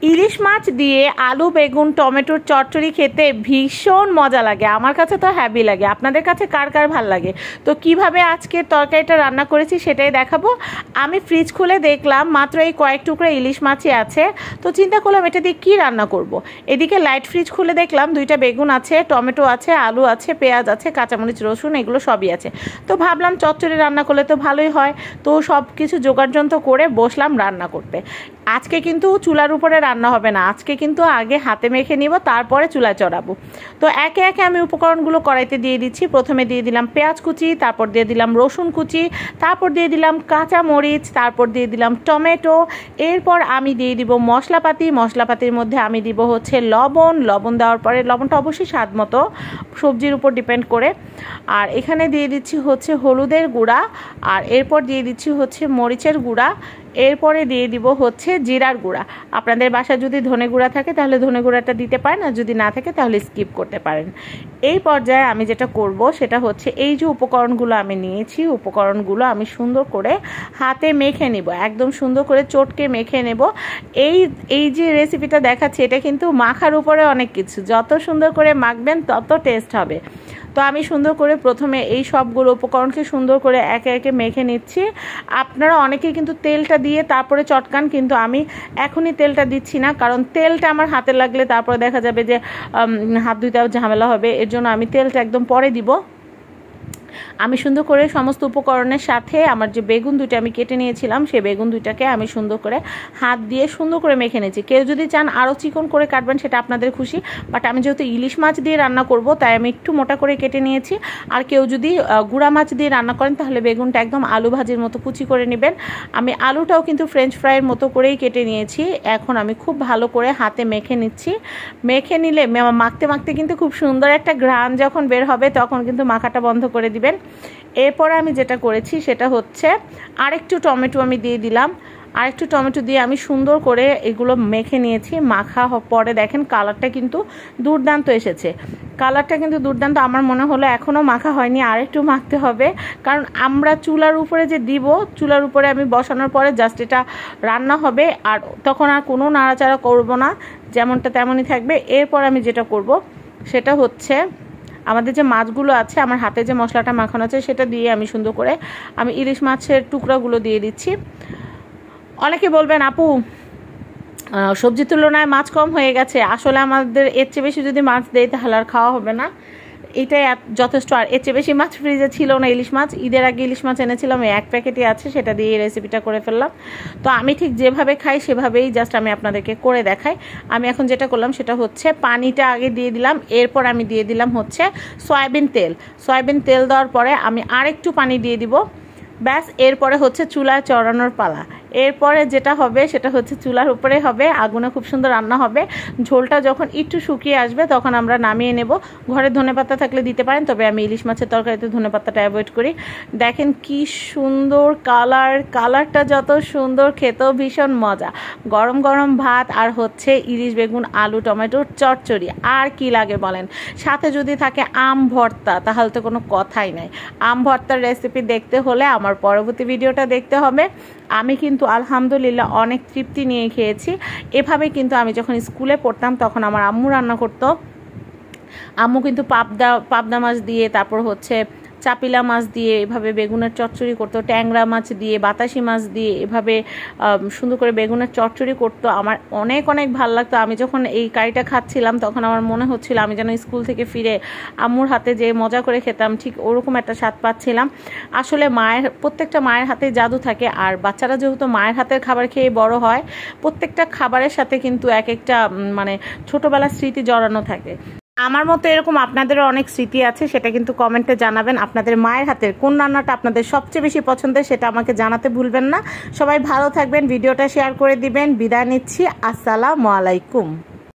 ইলিশ মাছ দিয়ে আলু বেগুন টমেটোর চচ্চড়ি খেতে ভীষণ মজা লাগে। আমার কাছে তো হ্যাভি লাগে। আপনাদের কাছে কার কার ভাল লাগে? তো কিভাবে আজকে তরকারিটা রান্না করেছি সেটাই দেখাবো। আমি ফ্রিজ খুলে দেখলাম মাত্র এই কয়েক টুকরা ইলিশ মাছই আছে। তো চিন্তা করলাম এটা দিয়ে কী রান্না করব। এদিকে লাইট ফ্রিজ খুলে দেখলাম 2টা বেগুন আছে, টমেটো আছে, আলু আছে, পেঁয়াজ আছে, কাঁচামরিচ রসুন এগুলো সবই আছে। তো ভাবলাম চচ্চড়ি রান্না করলে তো ভালোই হয়। তো সব কিছু জোগাড়যন্ত্র করে বসলাম রান্না করতে। আজকে কিন্তু চুলার উপরে রান্না হবে না, আজকে কিন্তু আগে হাতে মেখে নিব, তারপরে চুলায় চড়াবো। তো একে একে আমি উপকরণগুলো কড়াইতে দিয়ে দিচ্ছি। প্রথমে দিয়ে দিলাম পেঁয়াজ কুচি, তারপর দিয়ে দিলাম রসুন কুচি, তারপর দিয়ে দিলাম কাঁচা মরিচ, তারপর দিয়ে দিলাম টমেটো। এরপর আমি দিয়ে দিব মশলাপাতি। মশলাপাতির মধ্যে আমি দিব হচ্ছে লবণ। লবণ দেওয়ার পরে লবণটা অবশ্যই স্বাদ মতো, সবজির উপর ডিপেন্ড করে। আর এখানে দিয়ে দিচ্ছি হচ্ছে হলুদের গুঁড়া, আর এরপর দিয়ে দিচ্ছি হচ্ছে মরিচের গুঁড়া, এরপরে দিয়ে দিব হচ্ছে জিরার গুঁড়া। আপনাদের বাসায় যদি ধনে গুঁড়া থাকে তাহলে ধনে গুঁড়াটা দিতে পারেন, আর যদি না থাকে তাহলে স্কিপ করতে পারেন। এই পর্যায়ে আমি যেটা করব সেটা হচ্ছে এই যে উপকরণগুলো আমি নিয়েছি, উপকরণগুলো আমি সুন্দর করে হাতে মেখে নিব, একদম সুন্দর করে চটকে মেখে নেব। এই যে রেসিপিটা দেখাচ্ছি এটা কিন্তু মাখার উপরে অনেক কিছু, যত সুন্দর করে মাখবেন তত টেস্ট হবে। তো আমি সুন্দর করে প্রথমে এই সবগুলো উপকরণকে সুন্দর করে একে একে মেখে নিচ্ছি। আপনারা অনেকেই কিন্তু তেলটা দিয়ে তারপরে চটকান, কিন্তু আমি এখনই তেলটা দিচ্ছি না, কারণ তেলটা আমার হাতে লাগলে তারপরে দেখা যাবে যে হাত ধুইতেও ঝামেলা হবে। এর জন্য আমি তেলটা একদম পরে দিব। আমি সুন্দর করে সমস্ত উপকরণের সাথে আমার যে বেগুন 2টা আমি কেটে নিয়েছিলাম সেই বেগুন 2টাকে আমি সুন্দর করে হাত দিয়ে সুন্দর করে মেখে নিয়েছি। কেউ যদি চান আরও চিকন করে কাটবেন সেটা আপনাদের খুশি, বাট আমি যেহেতু ইলিশ মাছ দিয়ে রান্না করব তাই আমি একটু মোটা করে কেটে নিয়েছি। আর কেউ যদি গুঁড়া মাছ দিয়ে রান্না করেন তাহলে বেগুনটা একদম আলু ভাজির মতো কুচি করে নেবেন। আমি আলুটাও কিন্তু ফ্রেঞ্চ ফ্রাইয়ের মতো করেই কেটে নিয়েছি। এখন আমি খুব ভালো করে হাতে মেখে নিচ্ছি। মেখে নিলে মাখতে মাখতে কিন্তু খুব সুন্দর একটা ঘ্রাণ যখন বের হবে তখন কিন্তু মাখাটা বন্ধ করে দিবেন। এরপর আমি যেটা করেছি সেটা হচ্ছে আরেকটু টমেটো আমি দিয়ে দিলাম। আরেকটু টমেটো দিয়ে আমি সুন্দর করে এগুলো মেখে নিয়েছি। মাখা পরে দেখেন কালারটা কিন্তু দুর্দান্ত এসেছে। কালারটা কিন্তু দুর্দান্ত। আমার মনে হলো এখনও মাখা হয়নি, আর একটু মাখতে হবে, কারণ আমরা চুলার উপরে যে দিব, চুলার উপরে আমি বসানোর পরে জাস্ট এটা রান্না হবে, আর তখন আর কোনো নাড়াচাড়া করব না, যেমনটা তেমনই থাকবে। এরপর আমি যেটা করব সেটা হচ্ছে আমাদের যে মাছগুলো আছে, আমার হাতে যে মশলাটা মাখানো আছে সেটা দিয়ে আমি সুন্দর করে আমি ইলিশ মাছের টুকরাগুলো দিয়ে দিচ্ছি। অনেকে বলবেন আপু সবজির তুলনায় মাছ কম হয়ে গেছে। আসলে আমাদের এর চেয়ে বেশি যদি মাছ দেয় তাহলে আর খাওয়া হবে না, এটাই যথেষ্ট। আর এর চেয়ে বেশি মাছ ফ্রিজে ছিল না। ইলিশ মাছ ঈদের আগে ইলিশ মাছ এনেছিলাম, এই 1 প্যাকেটই আছে, সেটা দিয়ে এই রেসিপিটা করে ফেললাম। তো আমি ঠিক যেভাবে খাই সেভাবেই জাস্ট আমি আপনাদেরকে করে দেখাই। আমি এখন যেটা করলাম সেটা হচ্ছে পানিটা আগে দিয়ে দিলাম, এরপর আমি দিয়ে দিলাম হচ্ছে সয়াবিন তেল। সয়াবিন তেল দেওয়ার পরে আমি আরেকটু পানি দিয়ে দিব, ব্যাস। এরপরে হচ্ছে চুলায় চড়ানোর পালা। এরপরে যেটা হবে সেটা হচ্ছে চুলার উপরে হবে, আগুনে খুব সুন্দর রান্না হবে। ঝোলটা যখন একটু শুকিয়ে আসবে তখন আমরা নামিয়ে নেব। ঘরে ধনেপাতা থাকলে দিতে পারেন, তবে আমি ইলিশ মাছের তরকারিতে ধনেপাতাটা অ্যাভয়েড করি। দেখেন কি সুন্দর কালারটা যত সুন্দর, খেতেও ভীষণ মজা। গরম গরম ভাত আর হচ্ছে ইলিশ বেগুন আলু টমেটোর চচ্চড়ি, আর কি লাগে বলেন? সাথে যদি থাকে আম ভর্তা তাহলে তো কোনো কথাই নাই। আম ভর্তার রেসিপি দেখতে হলে আমার পরবর্তী ভিডিওটা দেখতে হবে। আমি কিন্তু আলহামদুলিল্লাহ অনেক তৃপ্তি নিয়ে খেয়েছি। এভাবে কিন্তু আমি যখন স্কুলে পড়তাম তখন আমার আম্মু রান্না করতো। আম্মু কিন্তু পাবদা মাছ দিয়ে, তারপর হচ্ছে চাপিলা মাছ দিয়ে এভাবে বেগুনের চচ্চড়ি করতো, ট্যাংরা মাছ দিয়ে, বাতাসি মাছ দিয়ে এভাবে সুন্দর করে বেগুনের চচ্চড়ি করতো। আমার অনেক অনেক ভালো লাগতো। আমি যখন এই কারিটা খাচ্ছিলাম তখন আমার মনে হচ্ছিল আমি যেন স্কুল থেকে ফিরে আম্মুর হাতে যে মজা করে খেতাম ঠিক ওরকম একটা স্বাদ পাচ্ছিলাম। আসলে প্রত্যেকটা মায়ের হাতে জাদু থাকে, আর বাচ্চারা যেহেতু মায়ের হাতের খাবার খেয়ে বড় হয়, প্রত্যেকটা খাবারের সাথে কিন্তু এক একটা মানে ছোটোবেলার স্মৃতি জড়ানো থাকে। আমার মতো এরকম আপনাদেরও অনেক স্মৃতি আছে, সেটা কিন্তু কমেন্টে জানাবেন। আপনাদের মায়ের হাতের কোন রান্নাটা আপনাদের সবচেয়ে বেশি পছন্দের সেটা আমাকে জানাতে ভুলবেন না। সবাই ভালো থাকবেন, ভিডিওটা শেয়ার করে দিবেন। বিদায় নিচ্ছি, আসসালামু আলাইকুম।